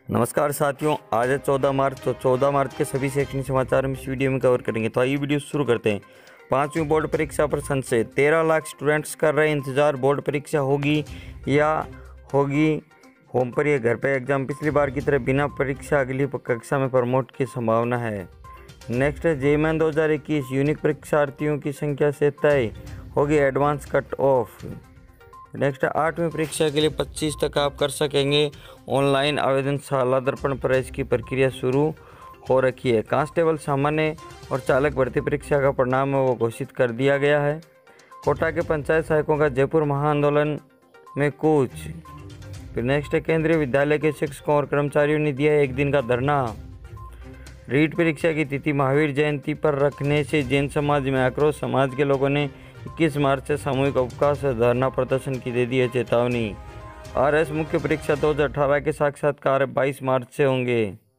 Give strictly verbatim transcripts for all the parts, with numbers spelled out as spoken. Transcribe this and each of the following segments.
नमस्कार साथियों, आज है चौदह मार्च। तो चौदह मार्च के सभी शैक्षणिक समाचार हम इस वीडियो में कवर करेंगे। तो आइए वीडियो शुरू करते हैं। पाँचवीं बोर्ड परीक्षा पर संशय, तेरह लाख स्टूडेंट्स कर रहे इंतजार। बोर्ड परीक्षा होगी या होगी होम पर या घर पर एग्जाम। पिछली बार की तरह बिना परीक्षा अगली कक्षा में प्रमोट की संभावना है। नेक्स्ट है जेईई दो हज़ार इक्कीस, यूनिक परीक्षार्थियों की संख्या से तय होगी एडवांस कट ऑफ। नेक्स्ट आठवीं परीक्षा के लिए पच्चीस तक आप कर सकेंगे ऑनलाइन आवेदन। शाला दर्पण पर इसकी प्रक्रिया शुरू हो रखी है। कांस्टेबल सामान्य और चालक भर्ती परीक्षा का परिणाम वो घोषित कर दिया गया है। कोटा के पंचायत सहायकों का जयपुर महाआंदोलन में कूच। फिर नेक्स्ट है केंद्रीय विद्यालय के शिक्षकों और कर्मचारियों ने दिया एक दिन का धरना। रीट परीक्षा की तिथि महावीर जयंती पर रखने से जैन समाज में आक्रोश। समाज के लोगों ने इक्कीस मार्च से सामूहिक अवकाश और धरना प्रदर्शन की दे दी है चेतावनी। आर एस मुख्य परीक्षा दो हज़ार अठारह के साक्षात्कार बाईस मार्च से होंगे।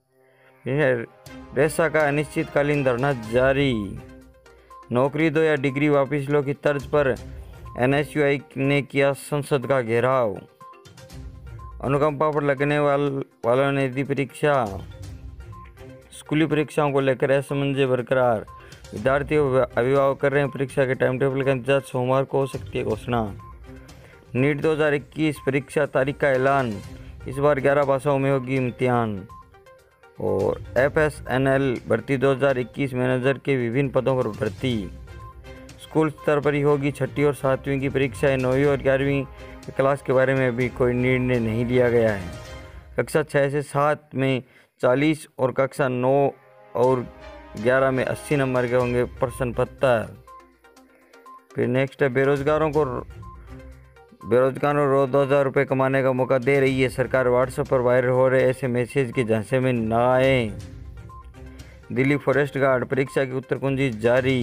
रेसा का अनिश्चितकालीन धरना जारी। नौकरी दो या डिग्री वापस लो की तर्ज पर एन एस यू आई ने किया संसद का घेराव। अनुकंपा पर लगने वाल, वालों ने दी परीक्षा। स्कूली परीक्षाओं को लेकर असमंजस बरकरार। विद्यार्थी अभिभावक कर रहे हैं परीक्षा के टाइम टेबल का इंतजार। सोमवार को हो सकती है घोषणा। नीट दो हज़ार इक्कीस परीक्षा तारीख का ऐलान। इस बार ग्यारह भाषाओं में होगी इम्तिहान। और एफ एस एन एल भर्ती दो हज़ार इक्कीस मैनेजर के विभिन्न पदों पर भर्ती। स्कूल स्तर पर ही होगी छठी और सातवीं की परीक्षाएं। नौवीं और ग्यारहवीं क्लास के बारे में अभी कोई निर्णय नहीं लिया गया है। कक्षा छः से सात में चालीस और कक्षा नौ और ग्यारह में अस्सी नंबर के होंगे प्रश्न पत्र। फिर नेक्स्ट है बेरोजगारों को बेरोजगारों को दो हज़ार रुपये कमाने का मौका दे रही है सरकार। व्हाट्सएप पर वायरल हो रहे ऐसे मैसेज के झांसे में ना आए। दिल्ली फॉरेस्ट गार्ड परीक्षा की उत्तर कुंजी जारी।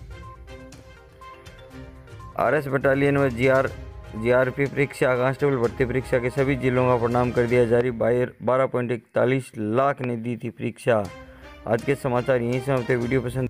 आर एस बटालियन व G R G R P परीक्षा कांस्टेबल भर्ती परीक्षा के सभी जिलों का परिणाम कर दिया जारी। बारह पॉइंट इकतालीस लाख ने दी थी परीक्षा। आज के समाचार यहीं से होते। वीडियो पसंद